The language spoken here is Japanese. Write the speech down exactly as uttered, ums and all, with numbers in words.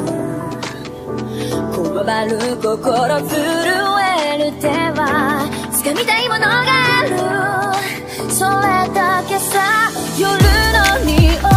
こわばる心震える手は掴みたいものがある、それだけさ。夜の匂い